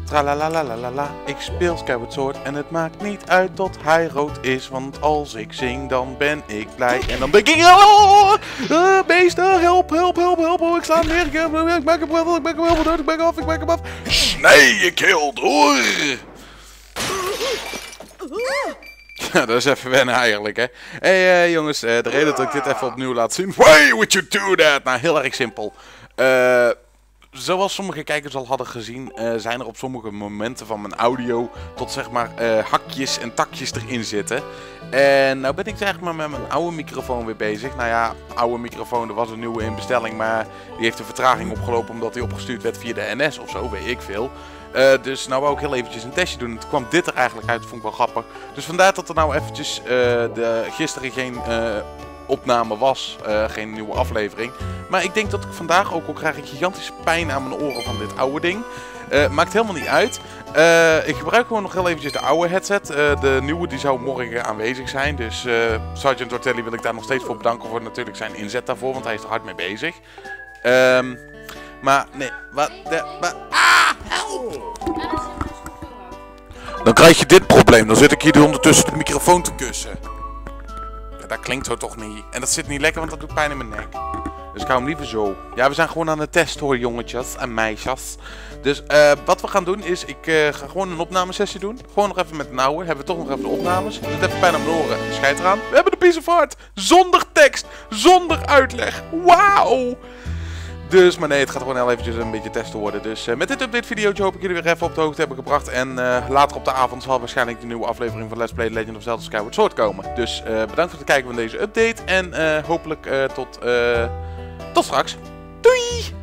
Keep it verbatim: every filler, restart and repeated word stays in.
Tralalalala, ik speel Skyward Sword en het maakt niet uit dat hij rood is, want als ik zing dan ben ik blij en dan denk ik oh, uh, beesten, help, help, help, help, oh, ik sla hem neer, ik, uh, ik maak hem wel, ik maak hem wel dood, ik maak hem af, ik maak hem af. Snij je keel door! Ja, dat is even wennen eigenlijk, hè. Hé hey, uh, jongens, uh, de reden dat ik dit even opnieuw laat zien. Why would you do that? Nou, heel erg simpel. Uh, zoals sommige kijkers al hadden gezien, uh, zijn er op sommige momenten van mijn audio tot zeg maar uh, hakjes en takjes erin zitten. En nou ben ik zeg maar met mijn oude microfoon weer bezig. Nou ja, oude microfoon, er was een nieuwe in bestelling, maar die heeft een vertraging opgelopen omdat die opgestuurd werd via de N S of zo, weet ik veel. Uh, dus nou wou ik heel eventjes een testje doen. En toen kwam dit er eigenlijk uit, dat vond ik wel grappig. Dus vandaar dat er nou eventjes uh, de, gisteren geen uh, opname was, uh, geen nieuwe aflevering. Maar ik denk dat ik vandaag ook al krijg ik gigantische pijn aan mijn oren van dit oude ding. Uh, maakt helemaal niet uit. Uh, ik gebruik gewoon nog heel eventjes de oude headset. Uh, de nieuwe die zou morgen aanwezig zijn. Dus uh, Sergeant Ortelli wil ik daar nog steeds voor bedanken voor natuurlijk zijn inzet daarvoor. Want hij is er hard mee bezig. Um, maar nee, wat de... Wat, ah, help! Dan krijg je dit probleem. Dan zit ik hier ondertussen de microfoon te kussen. Ja, dat klinkt zo toch niet. En dat zit niet lekker, want dat doet pijn in mijn nek. Dus ik hou hem liever zo. Ja, we zijn gewoon aan het testen hoor, jongetjes en meisjes. Dus uh, wat we gaan doen is, ik uh, ga gewoon een opnamesessie doen. Gewoon nog even met een oude. Hebben we toch nog even de opnames. Doe het even pijn aan mijn oren. Schijt eraan. We hebben de piece of heart. Zonder tekst. Zonder uitleg. Wauw. Dus, maar nee, het gaat gewoon heel eventjes een beetje testen worden. Dus uh, met dit update videootje hoop ik jullie weer even op de hoogte hebben gebracht. En uh, later op de avond zal waarschijnlijk de nieuwe aflevering van Let's Play Legend of Zelda Skyward Sword komen. Dus uh, bedankt voor het kijken van deze update. En uh, hopelijk uh, tot, uh, tot straks. Doei!